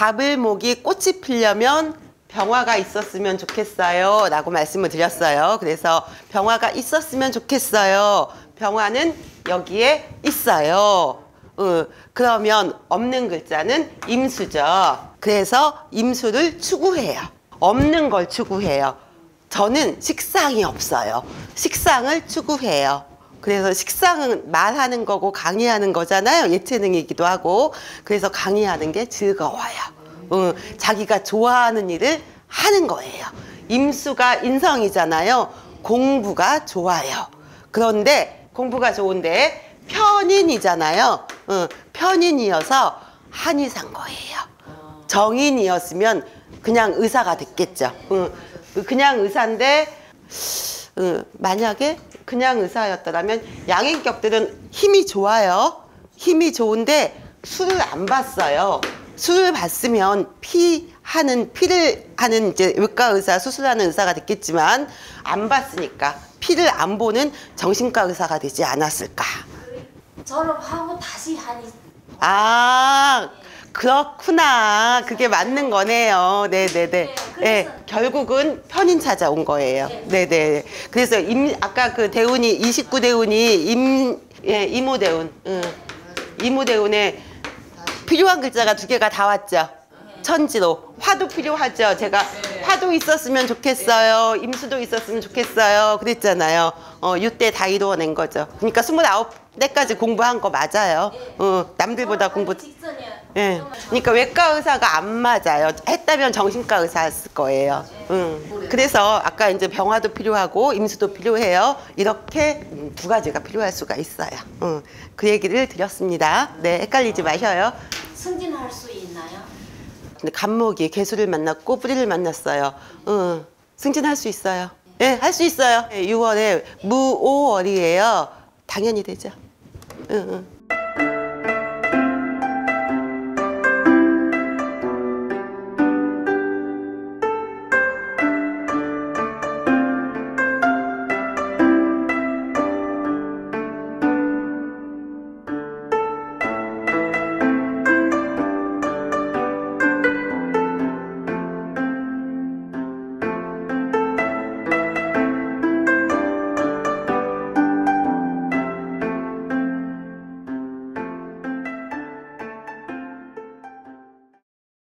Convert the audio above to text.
가불목이 꽃이 피려면 병화가 있었으면 좋겠어요 라고 말씀을 드렸어요. 그래서 병화가 있었으면 좋겠어요. 병화는 여기에 있어요. 그러면 없는 글자는 임수죠. 그래서 임수를 추구해요. 없는 걸 추구해요. 저는 식상이 없어요. 식상을 추구해요. 그래서 식상은 말하는 거고 강의하는 거잖아요. 예체능이기도 하고. 그래서 강의하는 게 즐거워요. 자기가 좋아하는 일을 하는 거예요. 임수가 인성이잖아요. 공부가 좋아요. 그런데 공부가 좋은데 편인이잖아요. 편인이어서 한이 산 거예요. 정인이었으면 그냥 의사가 됐겠죠. 그냥 의사인데 만약에 그냥 의사였더라면 양인격들은 힘이 좋아요. 힘이 좋은데 술을 안 봤어요. 술을 봤으면 피를 하는 이제 외과 의사, 수술하는 의사가 됐겠지만 안 봤으니까 피를 안 보는 정신과 의사가 되지 않았을까. 졸업하고 다시 한이. 아, 그렇구나. 그게 맞는 거네요. 네네네. 네, 결국은 편인 찾아온 거예요. 네네. 그래서 아까 그 대운이 29대운이 이모대운. 이모대운에 필요한 글자가 2개가 다 왔죠. 천지로. 화도 필요하죠. 제가 화도 있었으면 좋겠어요. 임수도 있었으면 좋겠어요. 그랬잖아요. 6대 다 이루어낸 거죠. 그러니까 29대까지 공부한 거 맞아요. 남들보다 공부. 예. 그러니까 외과 의사가 안 맞아요. 했다면 정신과 의사였을 거예요. 그래서 아까 이제 병화도 필요하고 임수도 필요해요. 이렇게 2가지가 필요할 수가 있어요. 그 얘기를 드렸습니다. 네, 헷갈리지 마셔요. 승진할 수 있나요? 근데 간목이 개수를 만났고 뿌리를 만났어요. 승진할 수 있어요. 네, 할 수 있어요. 6월에 무오월이에요. 당연히 되죠.